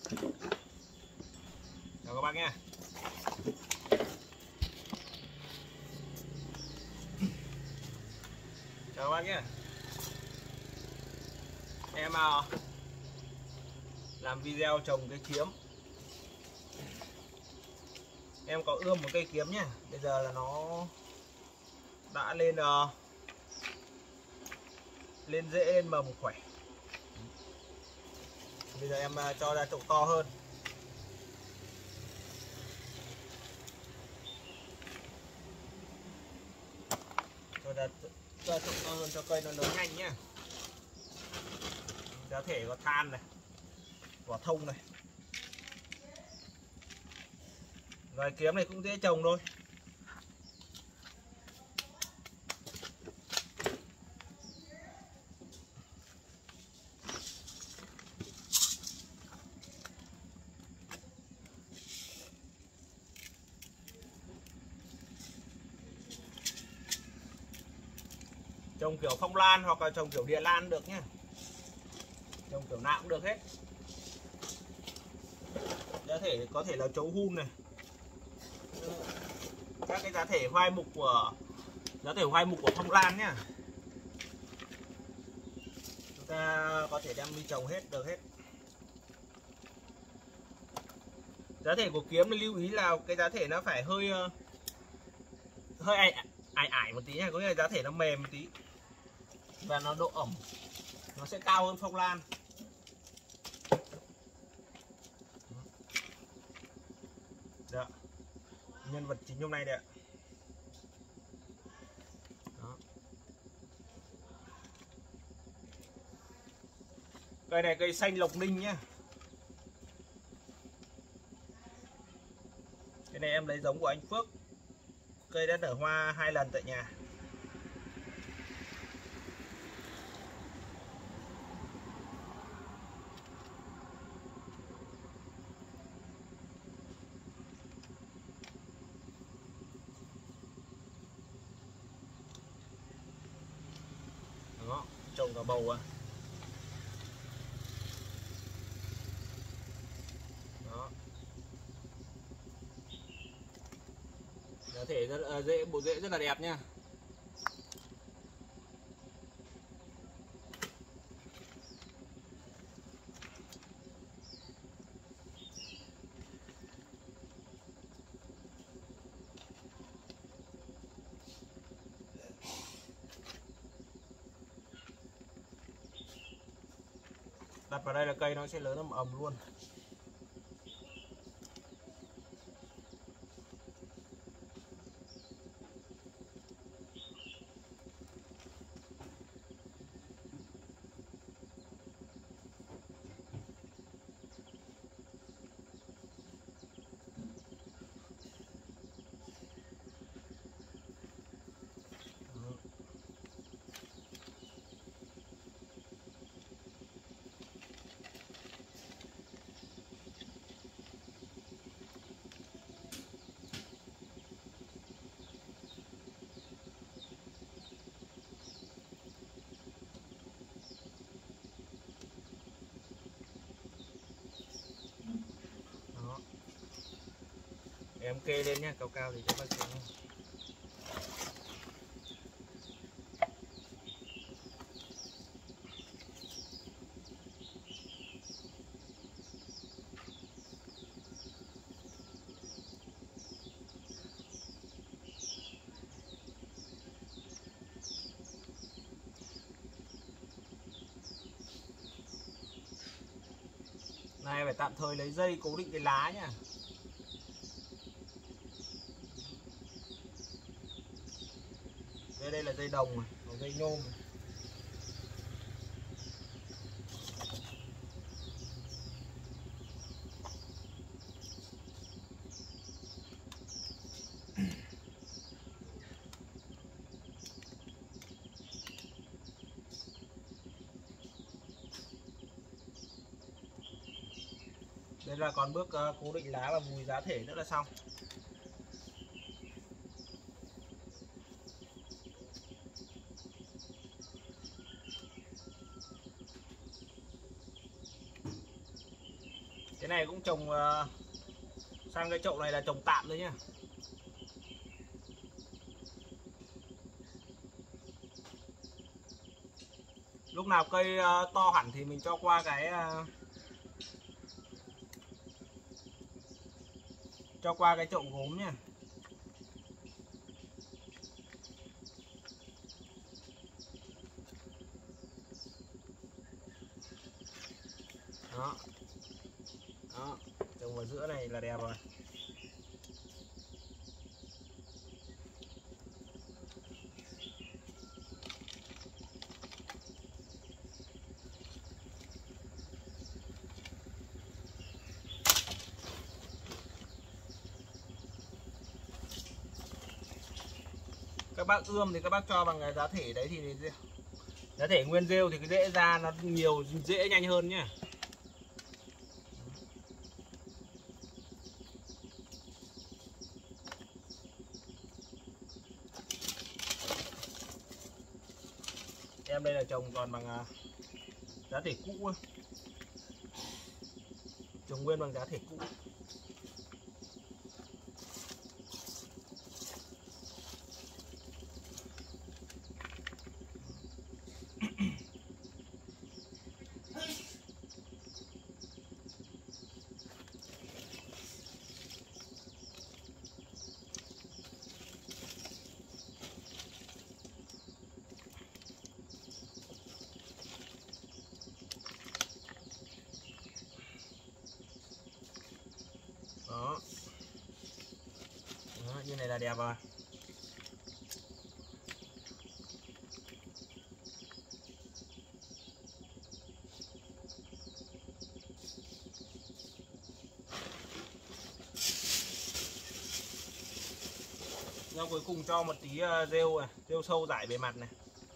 Chào các bác nhé. Chào các bác nhé. Em làm video trồng cây kiếm. Em có ươm một cây kiếm nhé. Bây giờ là nó đã lên lên rễ, lên mầm khỏe. Bây giờ em cho ra chậu to hơn. Cho chậu to hơn cho cây nó lớn nhanh nhé. Giá thể có than này, vỏ thông này. Loài kiếm này cũng dễ trồng thôi. Trồng kiểu phong lan hoặc là trồng kiểu địa lan được nhé. Trồng kiểu nào cũng được hết. Giá thể có thể là chấu hun này. Các cái giá thể hoai mục của phong lan nhá. Chúng ta có thể đem đi trồng hết được hết. Giá thể của kiếm lưu ý là cái giá thể nó phải hơi ải một tí nha, có nghĩa là giá thể nó mềm một tí và nó độ ẩm nó sẽ cao hơn phong lan. Đó. Nhân vật chính hôm nay đây ạ. Đó. Cây này cây xanh Lộc Ninh nhá. Cái này em lấy giống của anh Phước. Cây đã nở hoa 2 lần tại nhà. Đó, trồng cả bầu à. Đó. Có thể rất dễ, bộ rễ rất là đẹp nha. Đặt vào đây là cây nó sẽ lớn ầm ầm luôn. Em kê lên nhé, cao cao thì cho bác xem. Này phải tạm thời lấy dây cố định cái lá nhá. Đây là dây đồng này, còn dây nhôm này. Đây là còn bước cố định lá và vùi giá thể nữa là xong. Cái này cũng trồng sang cái chậu này là trồng tạm thôi nhá. Lúc nào cây to hẳn thì mình cho qua cái chậu gốm nha. Đó. Đó, trồng vào giữa này là đẹp rồi. Các bác ươm thì các bác cho bằng cái giá thể đấy thì giá thể nguyên rêu thì cái rễ ra nó nhiều, dễ nhanh hơn nhá. Em đây là trồng còn bằng giá thể cũ, trồng nguyên bằng giá thể cũ. Đó. Đó, như này là đẹp rồi. Rau cuối cùng cho một tí rêu này, rêu sâu rải bề mặt này.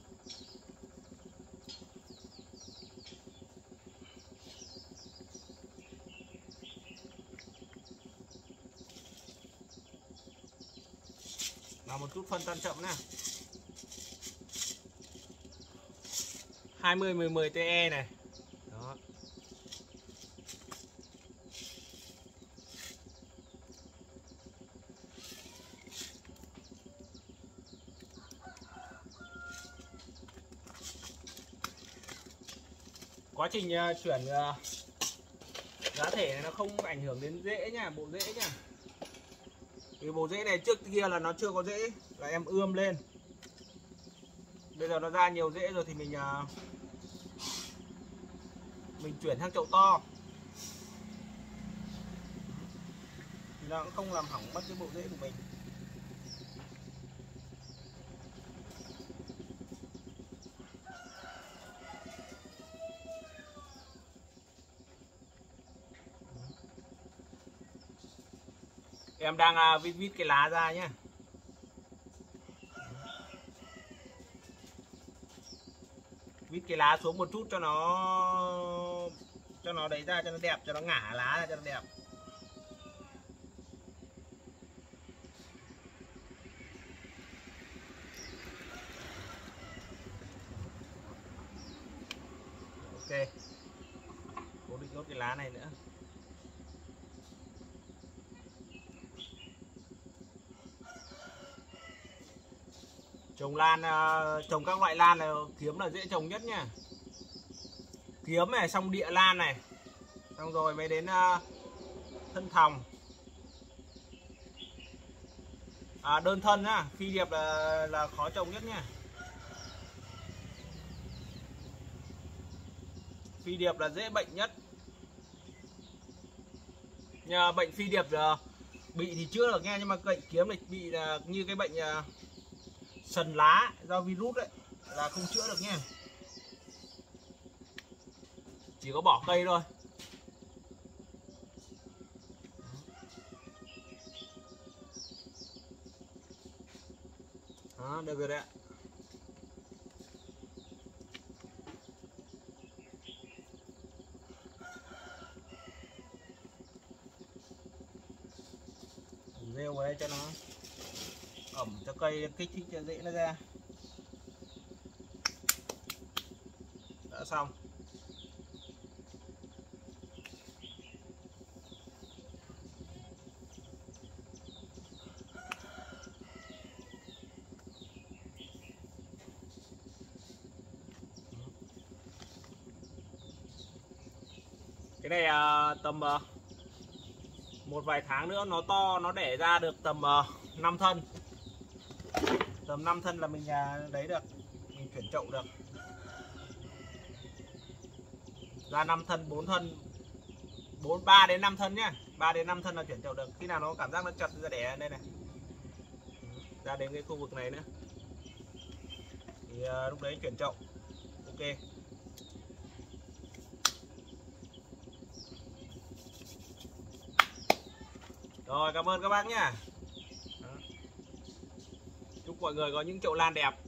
Và một chút phân tan chậm nè. 20-10 TE này. Đó. Quá trình chuyển giá thể này nó không ảnh hưởng đến rễ nha, bộ rễ nha. Vì bộ rễ này trước kia là nó chưa có rễ, là em ươm lên. Bây giờ nó ra nhiều rễ rồi thì mình chuyển sang chậu to thì nó cũng không làm hỏng mất cái bộ rễ của mình. Em đang vít cái lá ra nhé. Vít cái lá xuống một chút cho nó đấy ra, cho nó đẹp, cho nó ngả lá ra cho nó đẹp. Ok, cố định nốt cái lá này nữa. Trồng lan, trồng các loại lan là kiếm là dễ trồng nhất nha. Kiếm này, xong địa lan này, xong rồi mới đến thân thòng. Đơn thân á, phi điệp là khó trồng nhất nha. Phi điệp là dễ bệnh nhất. Nhà bệnh phi điệp bị thì chưa được nghe, nhưng mà bệnh kiếm này bị là như cái bệnh sần lá do virus đấy, là không chữa được nha. Chỉ có bỏ cây thôi. Đó, được rồi đấy ạ. Rêu vào đây cho nó ẩm cho cây, kích thích cho rễ nó ra. Đã xong. Cái này tầm một vài tháng nữa nó to, nó đẻ ra được tầm 5 thân. Tầm 5 thân là mình đấy được, mình chuyển chậu được. Ra 5 thân, 4 thân, 3 đến 5 thân nhá. 3 đến 5 thân là chuyển chậu được. Khi nào nó cảm giác nó chật ra đẻ đây này. Ra đến cái khu vực này nữa. Thì lúc đấy chuyển chậu. Ok. Rồi, cảm ơn các bác nhá. Chúc mọi người có những chậu lan đẹp.